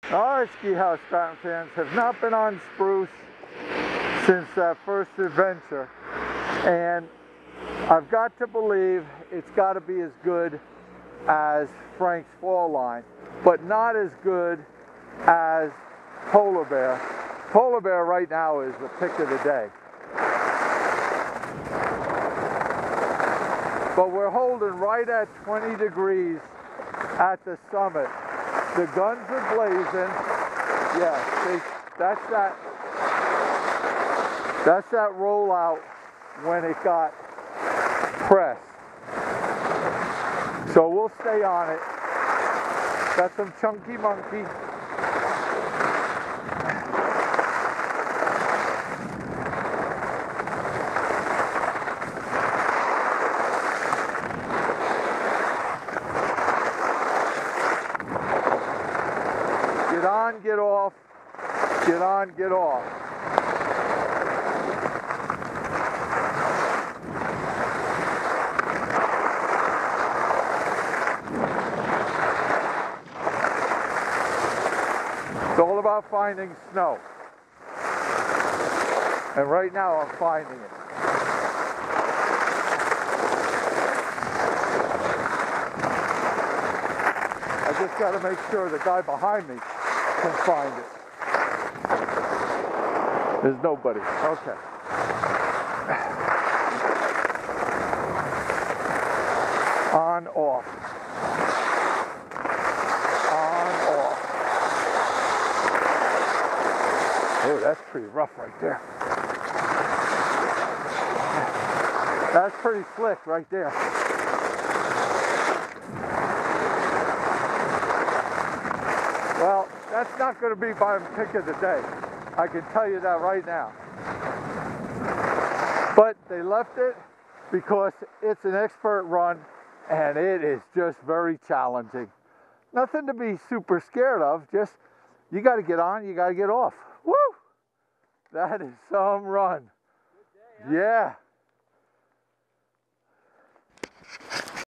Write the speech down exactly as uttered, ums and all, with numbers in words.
All right, Ski House Fountain fans, have not been on Spruce since that first adventure, and I've got to believe it's got to be as good as Frank's Fall Line, but not as good as Polar Bear. Polar Bear right now is the pick of the day. But we're holding right at twenty degrees at the summit. The guns are blazing. Yeah, see, that's that. That's that rollout when it got pressed. So we'll stay on it. Got some chunky monkey. Get on, get off. Get on, get off. It's all about finding snow. And right now I'm finding it. I just got to make sure the guy behind me can find it. There's nobody. Okay. On, off. On, off. Oh, that's pretty rough right there. That's pretty slick right there. Well, that's not going to be my pick of the day. I can tell you that right now. But they left it because it's an expert run and it is just very challenging. Nothing to be super scared of, just you got to get on, you got to get off. Woo! That is some run. Good day, huh? Yeah.